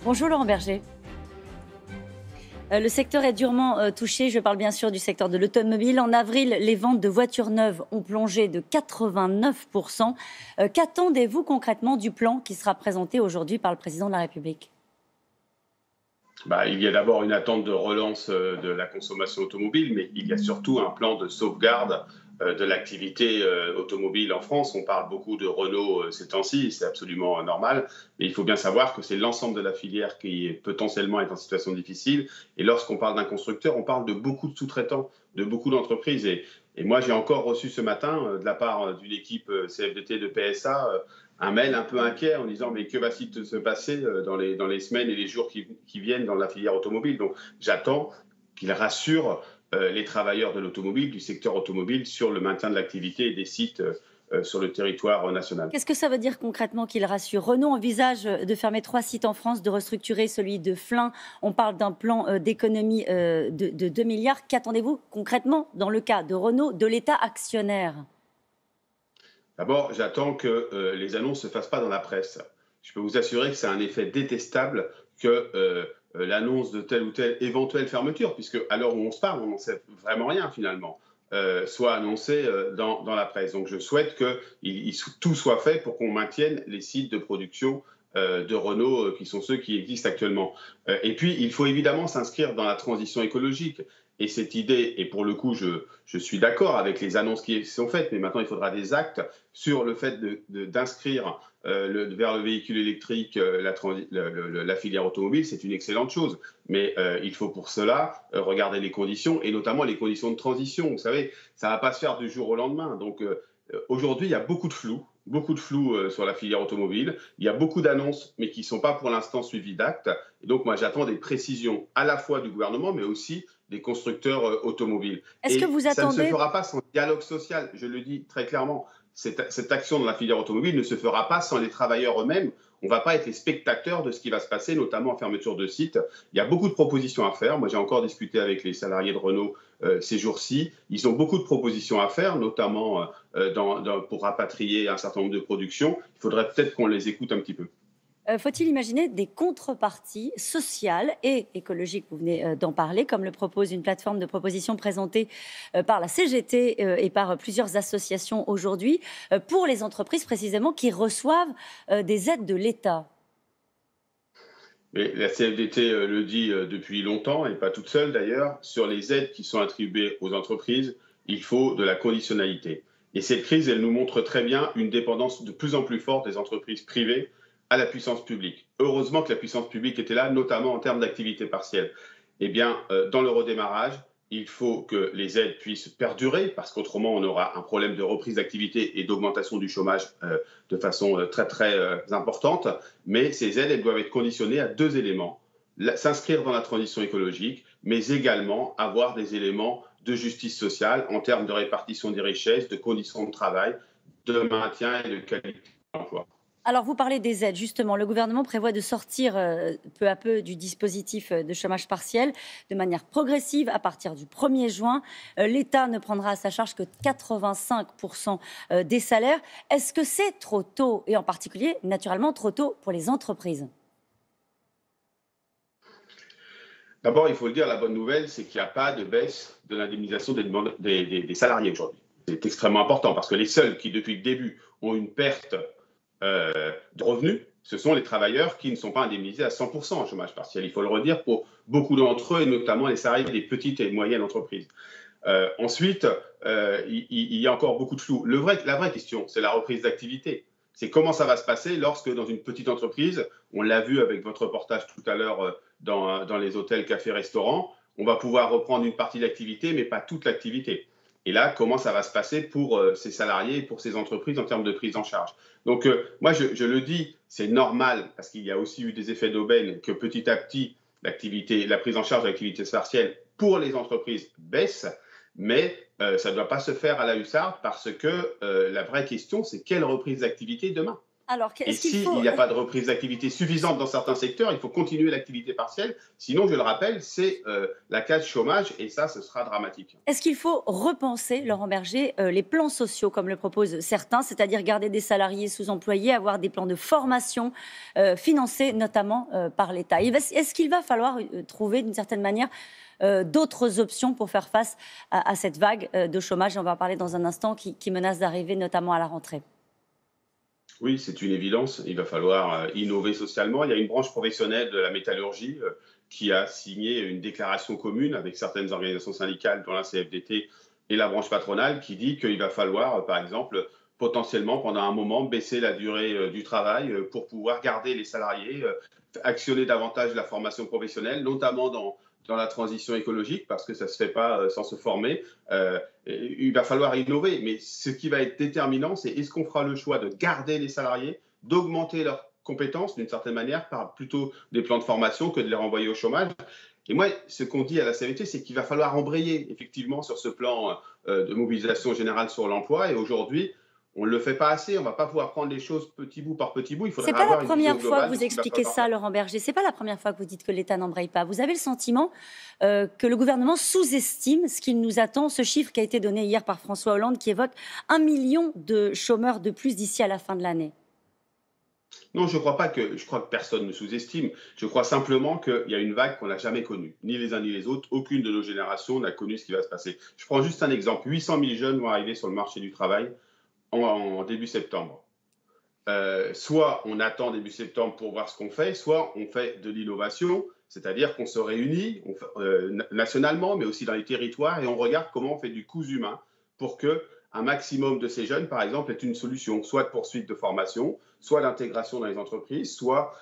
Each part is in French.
Bonjour Laurent Berger. Le secteur est durement touché. Je parle bien sûr du secteur de l'automobile. En avril, les ventes de voitures neuves ont plongé de 89%. Qu'attendez-vous concrètement du plan qui sera présenté aujourd'hui par le président de la République? Il y a d'abord une attente de relance de la consommation automobile, mais il y a surtout un plan de sauvegarde de l'activité automobile en France. On parle beaucoup de Renault ces temps-ci, c'est absolument normal, mais il faut bien savoir que c'est l'ensemble de la filière qui est potentiellement est en situation difficile. Et lorsqu'on parle d'un constructeur, on parle de beaucoup de sous-traitants, de beaucoup d'entreprises. Et moi, j'ai encore reçu ce matin, de la part d'une équipe CFDT de PSA, un mail un peu inquiet en disant mais que va-t-il se passer dans les semaines et les jours qui viennent dans la filière automobile. Donc j'attends qu'il rassure les travailleurs de l'automobile, du secteur automobile, sur le maintien de l'activité et des sites sur le territoire national. Qu'est-ce que ça veut dire concrètement qu'il rassure? Renault envisage de fermer 3 sites en France, de restructurer celui de Flins. On parle d'un plan d'économie de 2 milliards. Qu'attendez-vous concrètement dans le cas de Renault, de l'État actionnaire? D'abord, j'attends que les annonces ne se fassent pas dans la presse. Je peux vous assurer que c'est un effet détestable que l'annonce de telle ou telle éventuelle fermeture, puisque à l'heure où on se parle, on n'en sait vraiment rien finalement, soit annoncée dans la presse. Donc je souhaite que tout soit fait pour qu'on maintienne les sites de production de Renault qui sont ceux qui existent actuellement. Et puis, il faut évidemment s'inscrire dans la transition écologique. Et cette idée, et pour le coup, je suis d'accord avec les annonces qui sont faites, mais maintenant il faudra des actes sur le fait d'inscrire vers le véhicule électrique la filière automobile. C'est une excellente chose. Mais il faut pour cela regarder les conditions, et notamment les conditions de transition. Vous savez, ça ne va pas se faire du jour au lendemain. Donc aujourd'hui, il y a beaucoup de flou sur la filière automobile. Il y a beaucoup d'annonces, mais qui ne sont pas pour l'instant suivies d'actes. Et donc, moi, j'attends des précisions à la fois du gouvernement, mais aussi des constructeurs automobiles. Est-ce que Et vous ça ne se attendez? fera pas sans dialogue social, je le dis très clairement. Cette action dans la filière automobile ne se fera pas sans les travailleurs eux-mêmes. On ne va pas être les spectateurs de ce qui va se passer, notamment en fermeture de sites. Il y a beaucoup de propositions à faire. Moi, j'ai encore discuté avec les salariés de Renault ces jours-ci. Ils ont beaucoup de propositions à faire, notamment pour rapatrier un certain nombre de productions. Il faudrait peut-être qu'on les écoute un petit peu. Faut-il imaginer des contreparties sociales et écologiques? Vous venez d'en parler, comme le propose une plateforme de propositions présentée par la CGT et par plusieurs associations aujourd'hui, pour les entreprises précisément qui reçoivent des aides de l'État. Mais la CFDT le dit depuis longtemps, et pas toute seule d'ailleurs, sur les aides qui sont attribuées aux entreprises, il faut de la conditionnalité. Et cette crise, elle nous montre très bien une dépendance de plus en plus forte des entreprises privées à la puissance publique. Heureusement que la puissance publique était là, notamment en termes d'activité partielle. Eh bien, dans le redémarrage, il faut que les aides puissent perdurer, parce qu'autrement, on aura un problème de reprise d'activité et d'augmentation du chômage de façon très importante. Mais ces aides, elles doivent être conditionnées à deux éléments. S'inscrire dans la transition écologique, mais également avoir des éléments de justice sociale en termes de répartition des richesses, de conditions de travail, de maintien et de qualité de l'emploi. Alors, vous parlez des aides, justement. Le gouvernement prévoit de sortir peu à peu du dispositif de chômage partiel de manière progressive à partir du 1er juin. L'État ne prendra à sa charge que 85% des salaires. Est-ce que c'est trop tôt? Et en particulier, naturellement, trop tôt pour les entreprises? D'abord, il faut le dire, la bonne nouvelle, c'est qu'il n'y a pas de baisse de l'indemnisation des salariés aujourd'hui. C'est extrêmement important parce que les seuls qui, depuis le début, ont une perte de revenus, ce sont les travailleurs qui ne sont pas indemnisés à 100% en chômage partiel. Il faut le redire pour beaucoup d'entre eux, et notamment les salariés des petites et moyennes entreprises. Ensuite, il y a encore beaucoup de flou. La vraie question, c'est la reprise d'activité. C'est comment ça va se passer lorsque, dans une petite entreprise, on l'a vu avec votre reportage tout à l'heure dans les hôtels, cafés, restaurants, on va pouvoir reprendre une partie de l'activité, mais pas toute l'activité. Et là, comment ça va se passer pour ces salariés et pour ces entreprises en termes de prise en charge. Donc, moi, je le dis, c'est normal, parce qu'il y a aussi eu des effets d'aubaine, que petit à petit, la prise en charge de l'activité partielle pour les entreprises baisse, mais ça ne doit pas se faire à la hussarde parce que la vraie question, c'est quelle reprise d'activité demain? Alors, Et est-ce qu'il s'il faut, n'y a pas de reprise d'activité suffisante dans certains secteurs, il faut continuer l'activité partielle. Sinon, je le rappelle, c'est la case chômage et ça, ce sera dramatique. est-ce qu'il faut repenser, Laurent Berger, les plans sociaux comme le proposent certains, c'est-à-dire garder des salariés sous-employés, avoir des plans de formation financés notamment par l'État? Est-ce qu'il va falloir trouver d'une certaine manière d'autres options pour faire face à cette vague de chômage, et on va en parler dans un instant, qui menace d'arriver notamment à la rentrée? Oui, c'est une évidence. Il va falloir innover socialement. Il y a une branche professionnelle de la métallurgie qui a signé une déclaration commune avec certaines organisations syndicales, dont la CFDT et la branche patronale, qui dit qu'il va falloir, par exemple, potentiellement, pendant un moment, baisser la durée du travail pour pouvoir garder les salariés, actionner davantage la formation professionnelle, notamment dans la transition écologique, parce que ça ne se fait pas sans se former. Il va falloir innover, mais ce qui va être déterminant, c'est est-ce qu'on fera le choix de garder les salariés, d'augmenter leurs compétences d'une certaine manière par plutôt des plans de formation que de les renvoyer au chômage. Et moi, ce qu'on dit à la CVT, c'est qu'il va falloir embrayer effectivement sur ce plan de mobilisation générale sur l'emploi. Et aujourd'hui, on ne le fait pas assez. On ne va pas pouvoir prendre les choses petit bout par petit bout. Il C'est faudra pas la avoir une vision première fois que globale de vous ce qu'il va expliquez falloir faire. ça, Laurent Berger. C'est pas la première fois que vous dites que l'État n'embraye pas. Vous avez le sentiment que le gouvernement sous-estime ce qu'il nous attend. Ce chiffre qui a été donné hier par François Hollande, qui évoque 1 million de chômeurs de plus d'ici à la fin de l'année. Non, je crois que personne ne sous-estime. Je crois simplement qu'il y a une vague qu'on n'a jamais connue. Ni les uns ni les autres. Aucune de nos générations n'a connu ce qui va se passer. Je prends juste un exemple. 800 000 jeunes vont arriver sur le marché du travail en début septembre. Soit on attend début septembre pour voir ce qu'on fait, soit on fait de l'innovation, c'est-à-dire qu'on se réunit nationalement, mais aussi dans les territoires, et on regarde comment on fait du cousu humain pour que un maximum de ces jeunes, par exemple, ait une solution, soit de poursuite de formation, soit d'intégration dans les entreprises, soit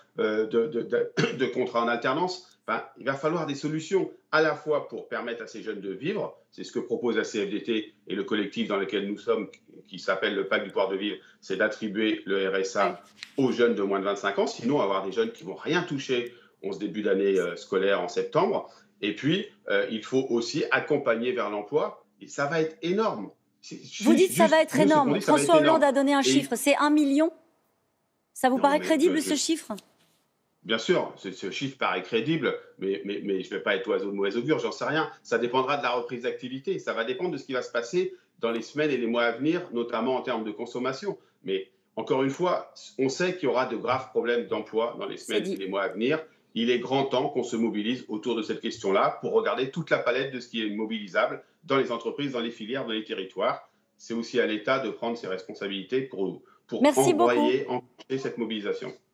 de contrat en alternance. Enfin, il va falloir des solutions à la fois pour permettre à ces jeunes de vivre, c'est ce que propose la CFDT et le collectif dans lequel nous sommes, qui s'appelle le Pacte du pouvoir de vivre, c'est d'attribuer le Ouais. RSA aux jeunes de moins de 25 ans, sinon on va avoir des jeunes qui vont rien toucher en ce début d'année scolaire en septembre. Et puis, il faut aussi accompagner vers l'emploi, et ça va être énorme. Vous dites que ça va être Nous, ce qu'on énorme. dit, ça va être François Hollande énorme. a donné un Et chiffre, c'est 1 million. Ça vous non, paraît mais crédible ce chiffre? bien sûr, ce chiffre paraît crédible, mais je ne vais pas être oiseau de mauvais augure, j'en sais rien. Ça dépendra de la reprise d'activité, ça va dépendre de ce qui va se passer dans les semaines et les mois à venir, notamment en termes de consommation. Mais encore une fois, on sait qu'il y aura de graves problèmes d'emploi dans les C'est semaines et dit. les mois à venir. Il est grand temps qu'on se mobilise autour de cette question-là pour regarder toute la palette de ce qui est mobilisable dans les entreprises, dans les filières, dans les territoires. C'est aussi à l'État de prendre ses responsabilités pour Merci beaucoup. envoyer, enclencher cette mobilisation.